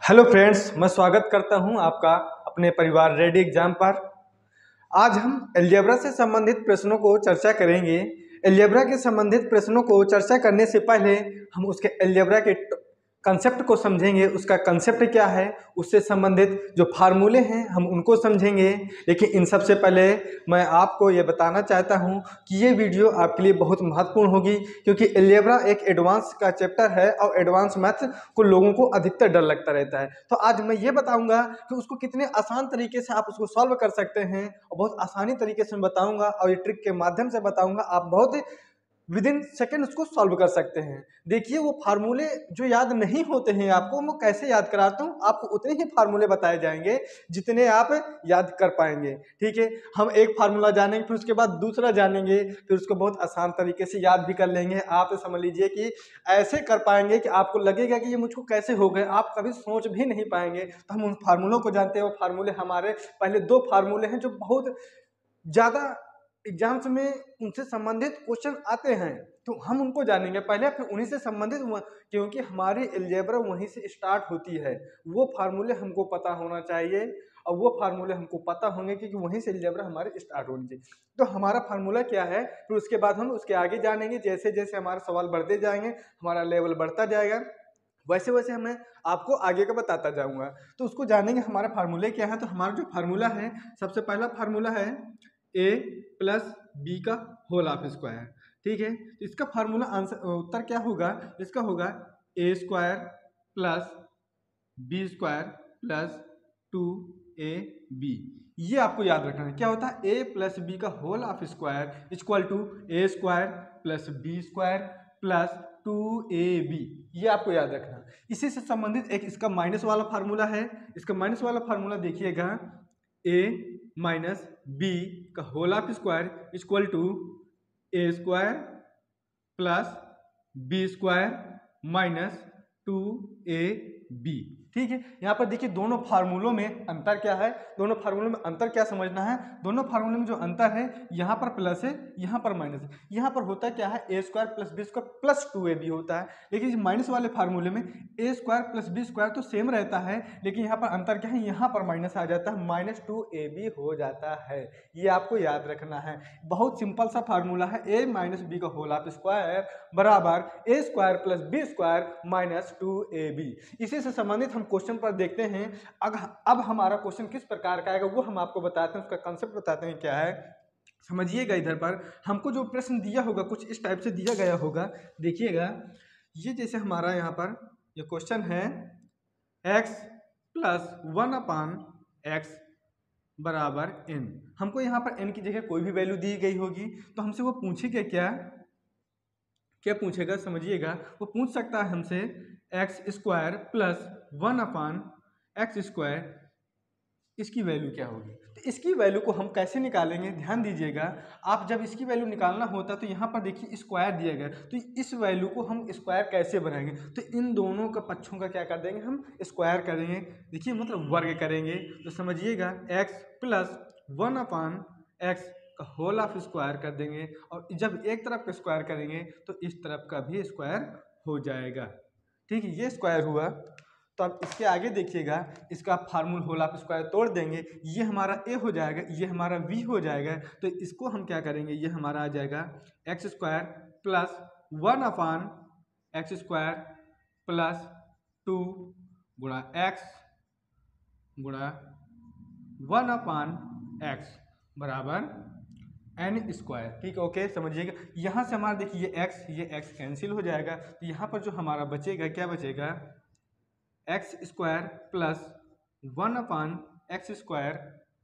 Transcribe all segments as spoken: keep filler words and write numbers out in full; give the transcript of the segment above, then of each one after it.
Hello friends, मैं स्वागत करता हूं आपका अपने परिवार रेडी एग्जाम पर। आज हम अलजेब्रा से संबंधित प्रश्नों को चर्चा करेंगे। अलजेब्रा के संबंधित प्रश्नों को चर्चा करने से पहले हम उसके अलजेब्रा के कंसेप्ट को समझेंगे, उसका कंसेप्ट क्या है, उससे संबंधित जो फार्मूले हैं हम उनको समझेंगे। लेकिन इन सबसे पहले मैं आपको ये बताना चाहता हूँ कि ये वीडियो आपके लिए बहुत महत्वपूर्ण होगी, क्योंकि अलजेब्रा एक एडवांस का चैप्टर है और एडवांस मैथ को लोगों को अधिकतर डर लगता रहता है। तो आज मैं ये बताऊंगा कि उसको कितने आसान तरीके से आप उसको सॉल्व कर सकते हैं, और बहुत आसानी तरीके से मैं बताऊंगा और ये ट्रिक के माध्यम से बताऊंगा। आप बहुत विद इन सेकेंड उसको सॉल्व कर सकते हैं। देखिए, वो फार्मूले जो याद नहीं होते हैं आपको, मैं कैसे याद कराता हूँ, आपको उतने ही फार्मूले बताए जाएंगे जितने आप याद कर पाएंगे। ठीक है, हम एक फार्मूला जानेंगे, फिर उसके बाद दूसरा जानेंगे, फिर उसको बहुत आसान तरीके से याद भी कर लेंगे। आप समझ लीजिए कि ऐसे कर पाएंगे कि आपको लगेगा कि ये मुझको कैसे हो गए, आप कभी सोच भी नहीं पाएंगे। तो हम उन फार्मूलों को जानते हैं। वो फार्मूले हमारे पहले दो फार्मूले हैं जो बहुत ज़्यादा एग्जाम्स में उनसे संबंधित क्वेश्चन आते हैं, तो हम उनको जानेंगे पहले, फिर उन्हीं से संबंधित, क्योंकि हमारी अलजेब्रा वहीं से स्टार्ट होती है। वो फार्मूले हमको पता होना चाहिए, और वो फार्मूले हमको पता होंगे क्योंकि वहीं से अलजेब्रा हमारी स्टार्ट होनी चाहिए। तो हमारा फार्मूला क्या है, फिर उसके बाद हम उसके आगे जानेंगे। जैसे जैसे हमारे सवाल बढ़ते जाएंगे, हमारा लेवल बढ़ता जाएगा, वैसे वैसे हमें आपको आगे का बताता जाऊंगा। तो उसको जानेंगे हमारा फार्मूले क्या है। तो हमारा जो फार्मूला है, सबसे पहला फार्मूला है ए प्लस बी का होल ऑफ स्क्वायर। ठीक है, तो इसका फार्मूला आंसर उत्तर क्या होगा, इसका होगा A square plus B square plus two A B. ये आपको याद रखना है। क्या होता है, ए प्लस बी का whole of square equal to A square plus B square plus two A B. ये आपको याद रखना है। इसी से संबंधित एक इसका माइनस वाला फार्मूला है। इसका माइनस वाला फार्मूला देखिएगा, ए माइनस बी का whole of square equal to A square plus B square minus two A B. ठीक है, यहाँ पर देखिए दोनों फार्मूलों में अंतर क्या है। दोनों फार्मूलों में अंतर क्या समझना है, दोनों फार्मूलों में जो अंतर है, यहाँ पर प्लस है, यहाँ पर माइनस है। यहाँ पर होता क्या है, A square plus B square plus two A B होता है, लेकिन माइनस वाले फार्मूले में A square plus B square तो सेम रहता है, लेकिन यहाँ पर अंतर क्या है, यहाँ पर माइनस आ जाता है, माइनस टू ए बी हो जाता है। ये आपको याद रखना है। बहुत सिंपल सा फार्मूला है, ए माइनस बी का होल ऑफ स्क्वायर बराबर A square plus B square minus two A B. इसी से संबंधित हम क्वेश्चन पर देखते हैं। अब अब हमारा क्वेश्चन किस प्रकार का आएगा वो हम आपको बताते हैं, उसका कंसेप्ट बताते हैं क्या है। समझिएगा, इधर पर हमको जो प्रश्न दिया होगा कुछ इस टाइप से दिया गया होगा। देखिएगा, ये जैसे हमारा यहाँ पर ये क्वेश्चन है, x plus one upon X बराबर n। हमको यहाँ पर n की जगह कोई भी वैल्यू दी गई होगी, तो हमसे वो पूछेगा क्या क्या पूछेगा, समझिएगा। वो पूछ सकता है हमसे X square plus one upon X square, इसकी वैल्यू क्या होगी। तो इसकी वैल्यू को हम कैसे निकालेंगे, ध्यान दीजिएगा। आप जब इसकी वैल्यू निकालना होता है तो यहाँ पर देखिए स्क्वायर दिया गया, तो इस वैल्यू को हम स्क्वायर कैसे बनाएंगे, तो इन दोनों का पक्षों का क्या कर देंगे, हम स्क्वायर करेंगे। देखिए मतलब वर्ग करेंगे। तो समझिएगा, X plus one upon X का होल ऑफ स्क्वायर कर देंगे, और जब एक तरफ का स्क्वायर करेंगे तो इस तरफ का भी स्क्वायर हो जाएगा। ठीक है, ये स्क्वायर हुआ। तो अब इसके आगे देखिएगा, इसका फार्मूल होल ऑफ स्क्वायर तोड़ देंगे, ये हमारा ए हो जाएगा, ये हमारा बी हो जाएगा। तो इसको हम क्या करेंगे, ये हमारा आ जाएगा X square plus one upon X square plus two गुणा एक्स गुणा वन अपान एक्स बराबर एन स्क्वायर। ठीक है, ओके, समझिएगा। यहाँ से हमारा देखिए ये एक्स ये एक्स कैंसिल हो जाएगा, तो यहाँ पर जो हमारा बचेगा, क्या बचेगा, X square plus one upon X square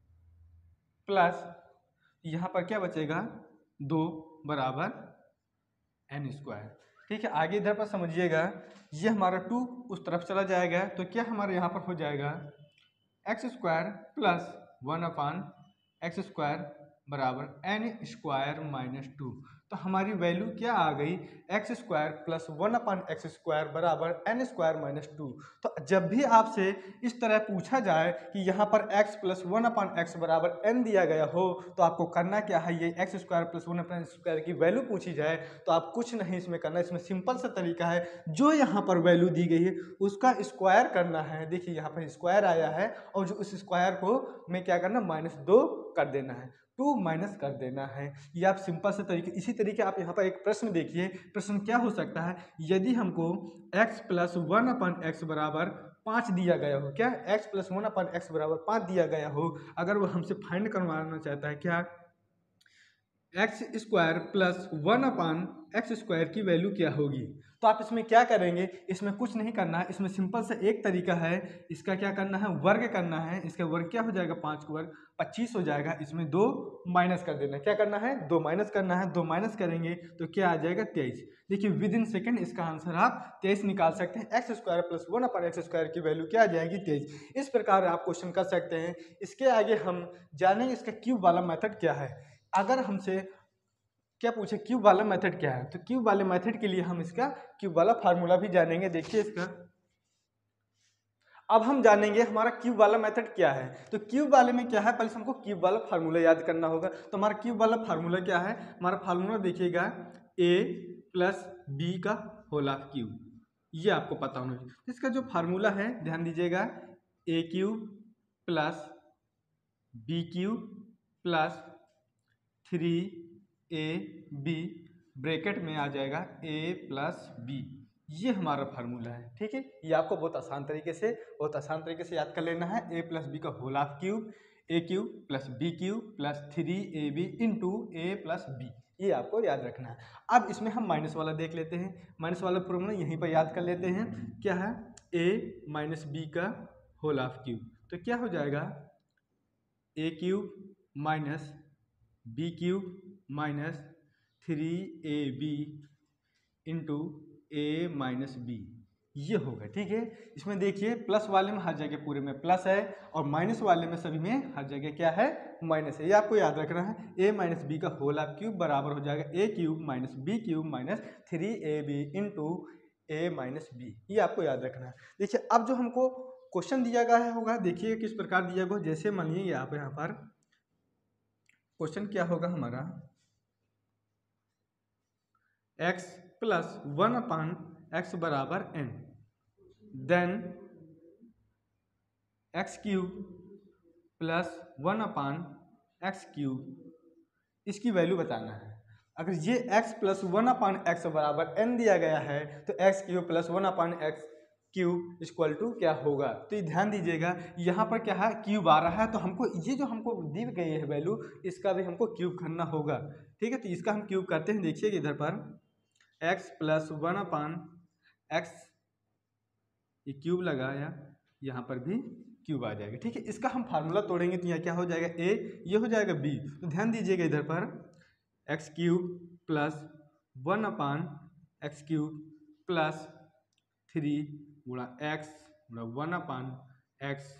plus यहाँ पर क्या बचेगा, दो बराबर एन स्क्वायर। ठीक है, आगे इधर पर समझिएगा, ये हमारा टू उस तरफ चला जाएगा, तो क्या हमारे यहाँ पर हो जाएगा X square plus one upon X square बराबर एन स्क्वायर माइनस टू। तो हमारी वैल्यू क्या आ गई, X square plus one upon X square बराबर एन स्क्वायर माइनस टू। तो जब भी आपसे इस तरह पूछा जाए कि यहाँ पर x plus one upon X बराबर एन दिया गया हो, तो आपको करना क्या है, ये X square plus one upon X square की वैल्यू पूछी जाए तो आप कुछ नहीं इसमें करना, इसमें सिंपल सा तरीका है, जो यहाँ पर वैल्यू दी गई है उसका स्क्वायर करना है। देखिए यहाँ पर स्क्वायर आया है और जो उस स्क्वायर को में क्या करना, माइनस दो कर देना है, टू माइनस कर देना है। ये आप सिंपल से तरीके, इसी तरीके आप यहाँ पर एक प्रश्न देखिए, प्रश्न क्या हो सकता है, यदि हमको x plus one upon X बराबर पाँच दिया गया हो, क्या x plus one upon X बराबर पाँच दिया गया हो, अगर वो हमसे फाइंड करवाना चाहता है क्या X square plus one upon X square की वैल्यू क्या होगी, तो आप इसमें क्या करेंगे, इसमें कुछ नहीं करना है, इसमें सिंपल से एक तरीका है, इसका क्या करना है, वर्ग करना है। इसका वर्ग क्या हो जाएगा, पाँच का वर्ग पच्चीस हो जाएगा, इसमें दो माइनस कर देना है, क्या करना है, दो माइनस करना है, दो माइनस करेंगे तो क्या आ जाएगा, तेईस। देखिए विद इन सेकेंड इसका आंसर आप तेईस निकाल सकते हैं, X square plus one upon X square की वैल्यू क्या आ जाएगी, तेईस। इस प्रकार आप क्वेश्चन कर सकते हैं। इसके आगे हम जानेंगे इसका क्यूब वाला मेथड क्या है। अगर हमसे क्या पूछे क्यूब वाला मेथड क्या है, तो क्यूब वाले मेथड के लिए हम इसका क्यूब वाला फार्मूला भी जानेंगे। देखिए इसका अब हम जानेंगे हमारा क्यूब वाला मेथड क्या है। तो क्यूब वाले में क्या है, पहले हमको क्यूब वाला फार्मूला याद करना होगा। तो हमारा क्यूब वाला फार्मूला क्या है, हमारा फार्मूला देखिएगा ए प्लस बी का होल ऑफ क्यूब, ये आपको पता होना चाहिए। तो इसका जो फार्मूला है ध्यान दीजिएगा, A cube plus B cube plus three A B bracket में आ जाएगा ए प्लस बी, ये हमारा फार्मूला है। ठीक है, ये आपको बहुत आसान तरीके से बहुत आसान तरीके से याद कर लेना है। ए प्लस बी का whole of cube, A cube plus B cube plus three A B into A plus B, ये आपको याद रखना है। अब इसमें हम माइनस वाला देख लेते हैं, माइनस वाला फॉर्मूला यहीं पर याद कर लेते हैं। क्या है, ए माइनस बी का होल ऑफ क्यूब, तो क्या हो जाएगा, A cube minus B cube minus three A B into A minus B, ये होगा। ठीक है, इसमें देखिए प्लस वाले में हर जगह पूरे में प्लस है और माइनस वाले में सभी में हर जगह क्या है, माइनस है। ये आपको याद रखना है। ए माइनस बी का होल ऑफ क्यूब बराबर हो जाएगा A cube minus B cube minus three A B into A minus B, ये आपको याद रखना है। देखिए अब जो हमको क्वेश्चन दिया गया होगा, देखिए किस प्रकार दिया गया, जैसे मानिए आप यहाँ पर क्वेश्चन क्या होगा हमारा, x plus one upon X बराबर एन, then X cube plus one upon X cube, इसकी वैल्यू बताना है। अगर ये x plus one upon X बराबर n दिया गया है तो X cube plus one upon X cube equal to क्या होगा, तो ये ध्यान दीजिएगा यहाँ पर क्या है, क्यूब आ रहा है, तो हमको ये जो हमको दी गई है वैल्यू, इसका भी हमको क्यूब करना होगा। ठीक है, तो इसका हम क्यूब करते हैं। देखिए इधर पर x plus one upon X, ये क्यूब लगाया, यहाँ पर भी क्यूब आ जाएगा। ठीक है, इसका हम फार्मूला तोड़ेंगे तो यहाँ क्या हो जाएगा, a, ये हो जाएगा b। तो ध्यान दीजिएगा इधर पर X cube plus one upon X cube plus three गुणा एक्स गुणा one upon X,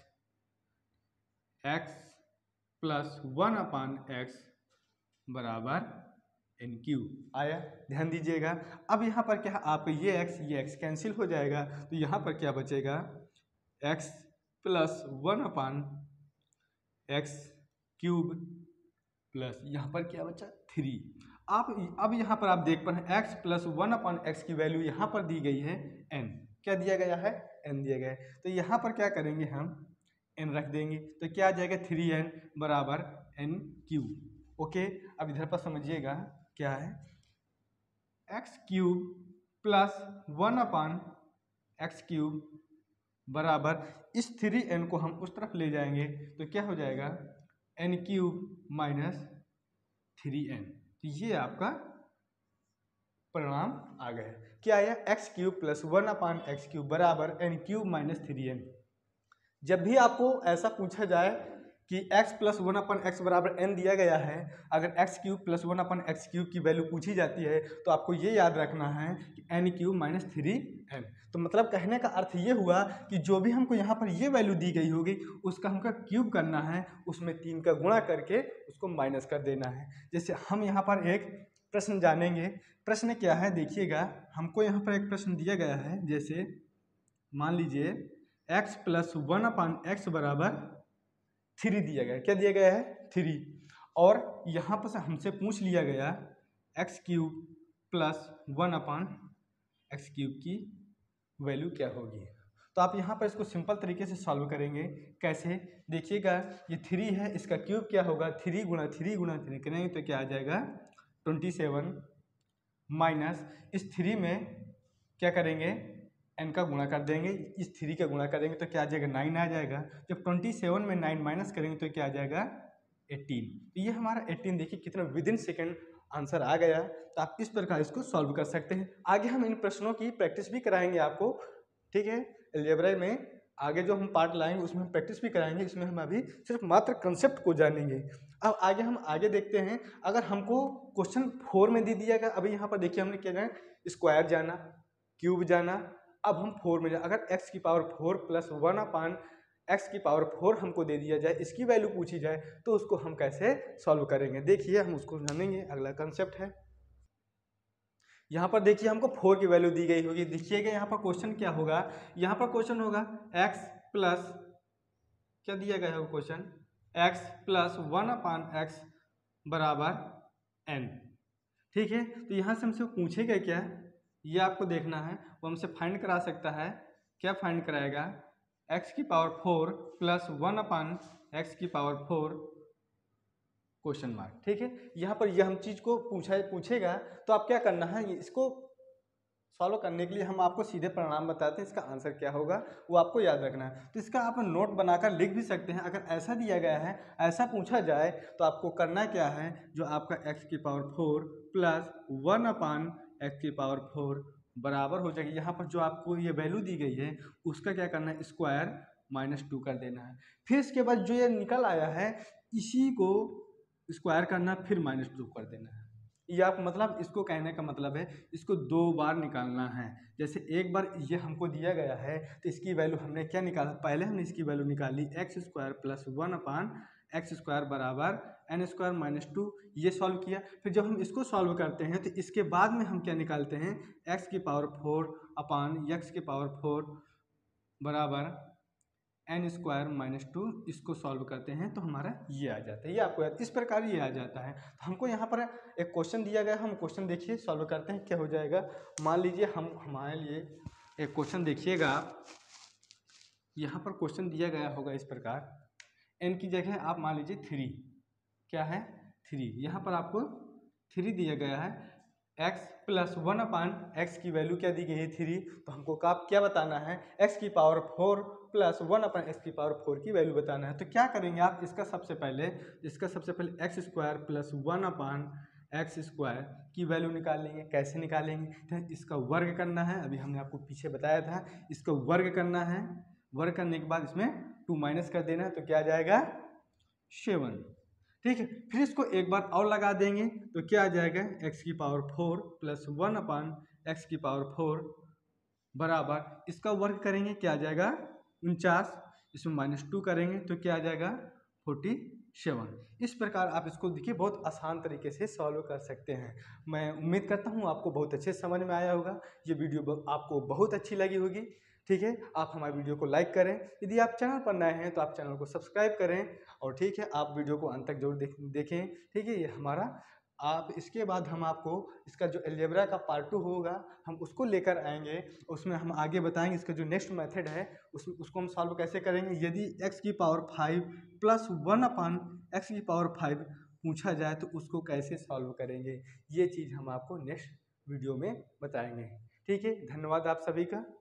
X plus one upon X बराबर एन क्यूब आया। ध्यान दीजिएगा अब यहाँ पर क्या है, आपका ये x ये x कैंसिल हो जाएगा, तो यहाँ पर क्या बचेगा, x plus one upon X cube plus यहाँ पर क्या बचा, थ्री। आप अब यहाँ पर आप देख पा रहे हैं x plus one upon X की वैल्यू यहाँ पर दी गई है n, क्या दिया गया है, n दिया गया है। तो यहाँ पर क्या करेंगे, हम n रख देंगे, तो क्या आ जाएगा, थ्री एन बराबर एन क्यूब। ओके, अब इधर पर समझिएगा क्या है, X cube plus one upon X cube बराबर, इस थ्री एन को हम उस तरफ ले जाएंगे तो क्या हो जाएगा, N cube minus three N. तो ये आपका परिणाम आ गया। क्या आया, X cube plus one upon X cube बराबर N cube minus three N. जब भी आपको ऐसा पूछा जाए कि x plus one upon X बराबर n दिया गया है, अगर x cube plus one upon X cube की वैल्यू पूछी जाती है तो आपको ये याद रखना है कि n cube minus three N. तो मतलब कहने का अर्थ ये हुआ कि जो भी हमको यहाँ पर ये वैल्यू दी गई होगी उसका हमका क्यूब करना है, उसमें तीन का गुणा करके उसको माइनस कर देना है। जैसे हम यहाँ पर एक प्रश्न जानेंगे। प्रश्न क्या है देखिएगा, हमको यहाँ पर एक प्रश्न दिया गया है, जैसे मान लीजिए x plus one upon X बराबर थ्री दिया गया है। क्या दिया गया है? थ्री। और यहाँ पर से हमसे पूछ लिया गया X cube plus one upon X cube की वैल्यू क्या होगी। तो आप यहाँ पर इसको सिंपल तरीके से सॉल्व करेंगे। कैसे? देखिएगा, ये थ्री है, इसका क्यूब क्या होगा, थ्री गुणा थ्री गुणा थ्री करेंगे तो क्या आ जाएगा ट्वेंटी सेवन, माइनस इस थ्री में क्या करेंगे एन का गुणा कर देंगे, इस थ्री का गुणा करेंगे तो क्या आ जाएगा नाइन आ जाएगा। जब ट्वेंटी सेवन में नाइन माइनस करेंगे तो क्या आ जाएगा एटीन। तो ये हमारा एटीन देखिए कितना विद इन सेकेंड आंसर आ गया। तो आप इस प्रकार इसको सॉल्व कर सकते हैं। आगे हम इन प्रश्नों की प्रैक्टिस भी कराएंगे आपको, ठीक है। अलजेब्रा में आगे जो हम पार्ट लाएंगे उसमें हम प्रैक्टिस भी कराएंगे। इसमें हम अभी सिर्फ मात्र कंसेप्ट को जानेंगे। अब आगे हम आगे देखते हैं। अगर हमको क्वेश्चन फोर में दे दिया गया, अभी यहाँ पर देखिए हमने क्या जाना, स्क्वायर जाना, क्यूब जाना। अब हम फोर में जाए, अगर एक्स की power four plus one upon X की पावर फोर हमको दे दिया जाए, इसकी वैल्यू पूछी जाए तो उसको हम कैसे सॉल्व करेंगे, देखिए हम उसको जानेंगे। अगला कंसेप्ट है, यहाँ पर देखिए हमको फोर की वैल्यू दी गई होगी। देखिएगा यहाँ पर क्वेश्चन क्या होगा, यहाँ पर क्वेश्चन होगा x प्लस क्या दिया गया है question, x plus one upon X बराबर n, ठीक है। तो यहाँ से हमसे पूछेगा क्या, ये आपको देखना है। वो हमसे फाइंड करा सकता है, क्या फाइंड कराएगा, x की power four plus one upon X की पावर फोर क्वेश्चन मार्क, ठीक है। यहाँ पर यह हम चीज़ को पूछा पूछेगा तो आप क्या करना है, इसको सॉल्व करने के लिए हम आपको सीधे परिणाम बताते हैं, इसका आंसर क्या होगा वो आपको याद रखना है। तो इसका आप नोट बनाकर लिख भी सकते हैं। अगर ऐसा दिया गया है, ऐसा पूछा जाए तो आपको करना क्या है, जो आपका x की power four plus one upon X की पावर फोर बराबर हो जाएगी, यहाँ पर जो आपको ये वैल्यू दी गई है उसका क्या करना है, स्क्वायर माइनस टू कर देना है। फिर इसके बाद जो ये निकल आया है इसी को स्क्वायर करना, फिर माइनस टू कर देना है। ये आप मतलब इसको कहने का मतलब है इसको दो बार निकालना है। जैसे एक बार ये हमको दिया गया है तो इसकी वैल्यू हमने क्या निकाला, पहले हमने इसकी वैल्यू निकाली X square plus one upon X square बराबर एन स्क्वायर माइनस टू, ये सॉल्व किया। फिर जब हम इसको सॉल्व करते हैं तो इसके बाद में हम क्या निकालते हैं, एक्स की पावर फोर अपान एक्स की पावर फोर बराबर एन स्क्वायर माइनस टू, इसको सॉल्व करते हैं तो हमारा ये आ जाता है। ये आपको इस प्रकार ये आ जाता है। तो हमको यहाँ पर एक क्वेश्चन दिया गया, हम क्वेश्चन देखिए सॉल्व करते हैं क्या हो जाएगा। मान लीजिए हम हमारे लिए एक क्वेश्चन देखिएगा, यहाँ पर क्वेश्चन दिया गया होगा इस प्रकार, एन की जगह आप मान लीजिए थ्री, क्या है थ्री, यहाँ पर आपको थ्री दिया गया है। x plus one upon X की वैल्यू क्या दी गई है थ्री, तो हमको का क्या बताना है, x की power four plus one upon X की पावर फोर की वैल्यू बताना है। तो क्या करेंगे आप, इसका सबसे पहले इसका सबसे पहले X square plus one upon X square की वैल्यू निकाल लेंगे। कैसे निकालेंगे, तो इसका वर्ग करना है, अभी हमने आपको पीछे बताया था, इसका वर्ग करना है। वर्ग करने के बाद इसमें टू माइनस कर देना है तो क्या आ जाएगा सेवन, ठीक है। फिर इसको एक बार और लगा देंगे तो क्या आ जाएगा, x की power four plus one upon X की पावर फोर बराबर इसका वर्ग करेंगे, क्या आ जाएगा उनचास, इसमें माइनस टू करेंगे तो क्या आ जाएगा फोर्टी सेवन। इस प्रकार आप इसको देखिए बहुत आसान तरीके से सॉल्व कर सकते हैं। मैं उम्मीद करता हूँ आपको बहुत अच्छे समझ में आया होगा, ये वीडियो आपको बहुत अच्छी लगी होगी, ठीक है। आप हमारे वीडियो को लाइक करें, यदि आप चैनल पर नए हैं तो आप चैनल को सब्सक्राइब करें, और ठीक है आप वीडियो को अंत तक जरूर देख, देखें, ठीक है। ये हमारा आप इसके बाद हम आपको इसका जो अलजेब्रा का पार्ट टू होगा हम उसको लेकर आएंगे, उसमें हम आगे बताएंगे इसका जो नेक्स्ट मेथड है उस उसको हम सॉल्व कैसे करेंगे। यदि x की power five plus one upon X की पावर फाइव पूछा जाए तो उसको कैसे सॉल्व करेंगे, ये चीज़ हम आपको नेक्स्ट वीडियो में बताएंगे, ठीक है। धन्यवाद आप सभी का।